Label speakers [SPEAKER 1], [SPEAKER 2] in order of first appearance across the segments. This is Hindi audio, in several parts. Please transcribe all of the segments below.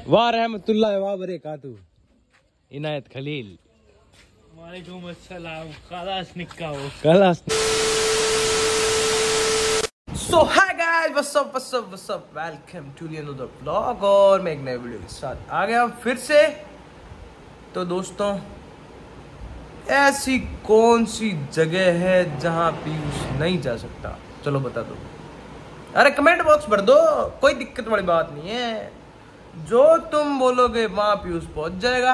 [SPEAKER 1] वाह रहमतुल्लाह वाह बरकातहू इनायत खलील।
[SPEAKER 2] वालेकुम अस्सलाम। खलास निक्का हो
[SPEAKER 1] खलास।
[SPEAKER 3] So hi guys, what's up, welcome to another vlog. और मैं एक नए वीडियो के साथ आ गया फिर से। तो दोस्तों, ऐसी कौन सी जगह है जहां पीयूष नहीं जा सकता? चलो बता दो। अरे कमेंट बॉक्स भर दो, कोई दिक्कत वाली बात नहीं है। जो तुम बोलोगे वहां पीयूष पहुंच जाएगा।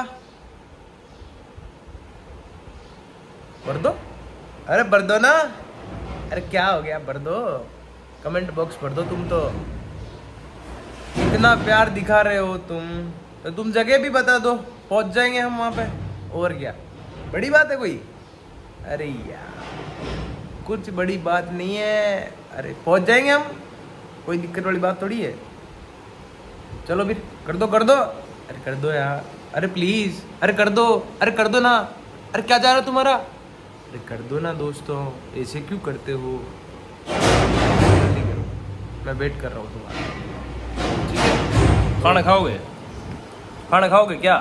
[SPEAKER 3] भर दो, अरे भर दो ना। अरे क्या हो गया, भर दो, कमेंट बॉक्स भर दो। तुम तो इतना प्यार दिखा रहे हो तो तुम जगह भी बता दो, पहुंच जाएंगे हम वहां पे। और क्या बड़ी बात है कोई? अरे यार कुछ बड़ी बात नहीं है, अरे पहुंच जाएंगे हम, कोई दिक्कत वाली बात थोड़ी है। चलो फिर कर दो अरे कर दो यार, अरे प्लीज, अरे कर दो, अरे कर दो ना। अरे क्या जा रहा है तुम्हारा? अरे कर दो ना दोस्तों, ऐसे क्यों करते हो? जल्दी करो, मैं वेट कर रहा हूँ तुम्हारा। ठीक है, खाना खाओगे? खाना खाओगे क्या?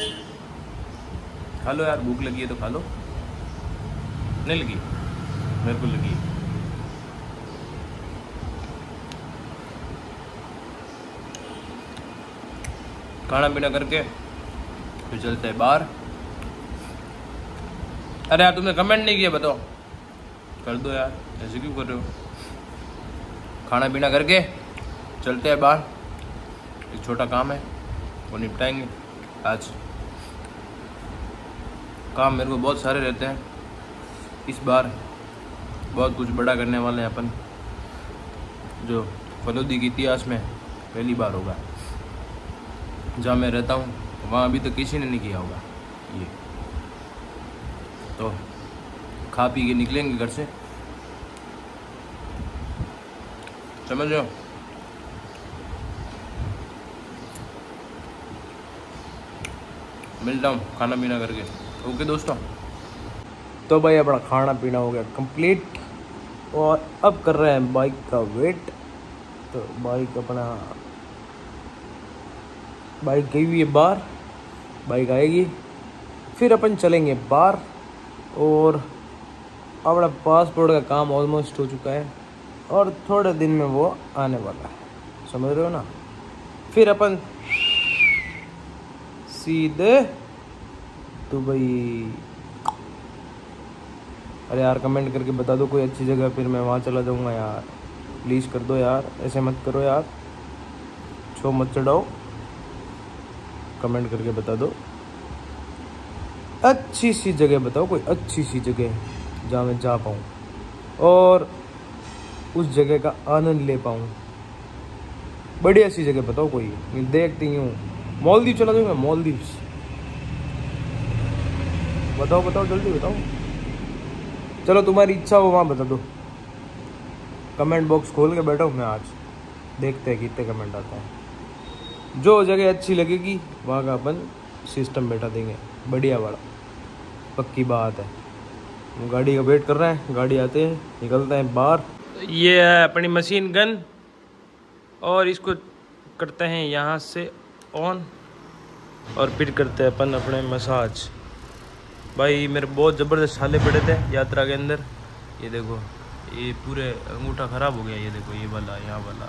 [SPEAKER 3] खा लो यार, भूख लगी है तो खा लो। नहीं लगी? मेरे को लगी। खाना पीना करके फिर चलते हैं बाहर। अरे यार तुमने कमेंट नहीं किया, बताओ। कर दो यार, ऐसे क्यों कर रहे हो? खाना पीना करके चलते हैं बाहर, एक छोटा काम है वो निपटाएंगे आज। काम मेरे को बहुत सारे रहते हैं, इस बार बहुत कुछ बड़ा करने वाले हैं अपन, जो फलोदी के इतिहास में पहली बार होगा। जहाँ मैं रहता हूँ वहाँ अभी तो किसी ने नहीं किया होगा ये। तो खा पी के निकलेंगे घर से, समझ रहे हो? मिलता हूँ खाना पीना करके। ओके दोस्तों, तो भाई अपना खाना पीना हो गया कंप्लीट और अब कर रहे हैं बाइक का वेट। तो बाइक गई हुई है बाहर, बाइक आएगी फिर अपन चलेंगे बाहर। और अपना पासपोर्ट का काम ऑलमोस्ट हो चुका है और थोड़े दिन में वो आने वाला है, समझ रहे हो ना? फिर अपन सीधे दुबई। अरे यार कमेंट करके बता दो कोई अच्छी जगह, फिर मैं वहाँ चला जाऊँगा यार। प्लीज़ कर दो यार, ऐसे मत करो यार, छो मत चढ़ाओ। कमेंट करके बता दो अच्छी सी जगह, बताओ कोई अच्छी सी जगह जहाँ मैं जा पाऊँ और उस जगह का आनंद ले पाऊँ। बढ़िया सी जगह बताओ कोई, मैं देखती हूँ। मालदीव चला जाऊँगा, मालदीव। बताओ जल्दी बताओ। चलो तुम्हारी इच्छा हो वहाँ बता दो। कमेंट बॉक्स खोल के बैठा हूँ मैं आज, देखते हैं कितने कमेंट आते हैं। जो जगह अच्छी लगेगी वहाँ का अपन सिस्टम बैठा देंगे, बढ़िया वाला, पक्की बात है। गाड़ी का वेट कर रहे हैं, गाड़ी आते हैं, निकलते हैं बाहर। ये है अपनी मशीन गन और इसको करते हैं यहाँ से ऑन और फिर करते हैं अपन अपने मसाज। भाई मेरे बहुत ज़बरदस्त छाले पड़े थे यात्रा के अंदर, ये देखो, ये पूरे अंगूठा ख़राब हो गया। ये देखो, ये वाला, यहाँ वाला।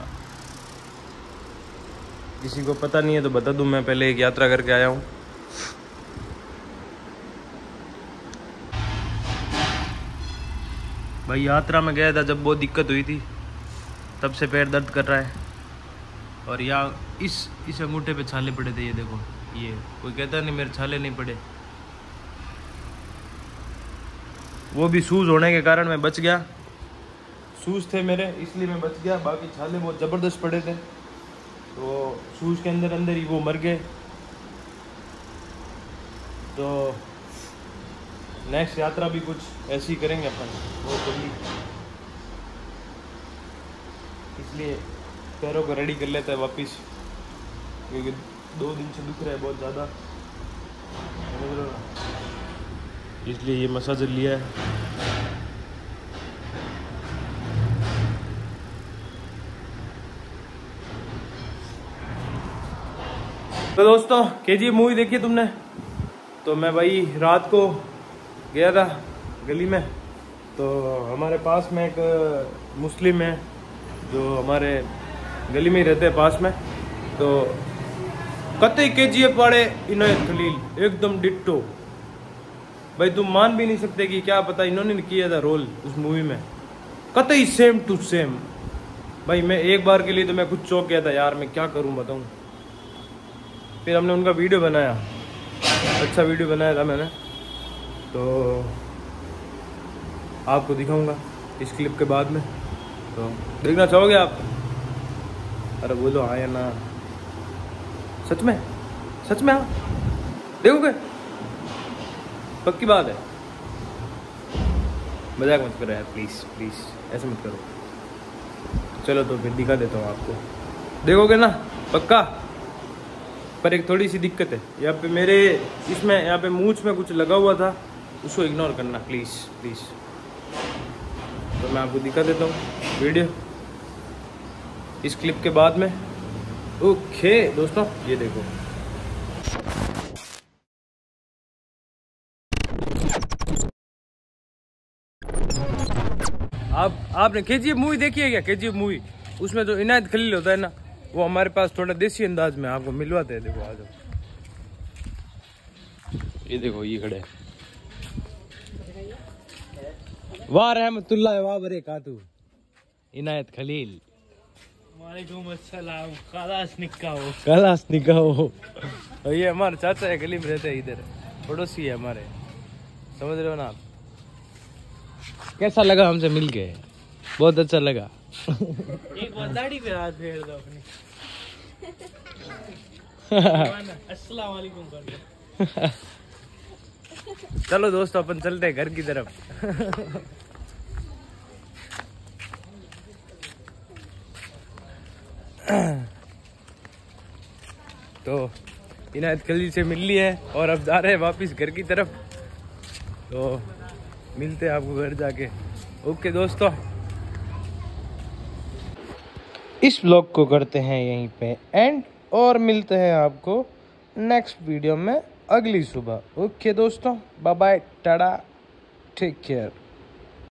[SPEAKER 3] किसी को पता नहीं है तो बता दूं, मैं पहले एक यात्रा करके आया हूँ। भाई यात्रा में गया था जब बहुत दिक्कत हुई थी, तब से पैर दर्द कर रहा है। और यहाँ इस अंगूठे पे छाले पड़े थे, ये देखो। ये कोई कहता नहीं मेरे छाले नहीं पड़े, वो भी शूज़ होने के कारण मैं बच गया। शूज़ थे मेरे इसलिए मैं बच गया, बाकी छाले बहुत ज़बरदस्त पड़े थे तो शूज़ के अंदर ही वो मर गए। तो नेक्स्ट यात्रा भी कुछ ऐसी ही करेंगे अपन, बहुत जल्दी। इसलिए पैरों को रेडी कर लेते हैं वापस, क्योंकि 2 दिन से दुख रहा है बहुत ज़्यादा, इसलिए ये मसाजर लिया है। तो दोस्तों केजीएफ मूवी देखी तुमने? तो मैं भाई रात को गया था गली में, तो हमारे पास में एक मुस्लिम है जो हमारे गली में ही रहते हैं पास में। तो कतई केजीएफ वाले इनायत खलील एकदम डिट्टो भाई, तुम मान भी नहीं सकते कि क्या पता इन्होंने किया था रोल उस मूवी में, कतई सेम टू सेम भाई। मैं एक बार के लिए तो मैं कुछ चौंक गया था यार, मैं क्या करूं बताऊं। फिर हमने उनका वीडियो बनाया, अच्छा वीडियो बनाया था मैंने, तो आपको दिखाऊंगा इस क्लिप के बाद में। तो देखना चाहोगे आप? अरे बोलो हाँ या ना, सच में हाँ देखोगे? पक्की बात है, मजाक मत करो यार, प्लीज़ प्लीज़ ऐसे मत करो। चलो तो फिर दिखा देता हूँ आपको, देखोगे ना पक्का? पर एक थोड़ी सी दिक्कत है यहाँ पे मेरे, इसमें यहाँ पे मूंछ में कुछ लगा हुआ था, उसको इग्नोर करना प्लीज़ प्लीज़। तो मैं आपको दिखा देता हूँ वीडियो इस क्लिप के बाद में। ओके दोस्तों ये देखो, आपने केजीएफ मूवी देखी है क्या? केजीएफ मूवी, उसमें जो इनायत खलील होता है ना, वो हमारे पास थोड़ा देसी अंदाज में आपको मिलवाते हैं। देखो आ जाओ, ये देखो ये खड़े। वाह रहमतुल्लाह वाह बरकातहू इनायत खलील।
[SPEAKER 2] वालेकुम अस्सलाम, खलास
[SPEAKER 3] निका हो। और ये हमारे चाचा है, गली में रहते हैं, इधर पड़ोसी है हमारे, समझ रहे हो ना आप? कैसा लगा हमसे मिलके? बहुत अच्छा लगा।
[SPEAKER 2] एक बार दाढ़ी पे हाथ फेर दो अपनी। अस्सलाम वालेकुम कर दो।
[SPEAKER 3] चलो दोस्तों अपन चलते हैं घर की तरफ। तो इनायत खलील से मिल ली है और अब जा रहे हैं वापिस घर की तरफ। तो मिलते हैं आपको घर जाके। ओके दोस्तों, इस व्लॉग को करते हैं यहीं पे एंड, और मिलते हैं आपको नेक्स्ट वीडियो में अगली सुबह। ओके दोस्तों, bye bye, tata, take care.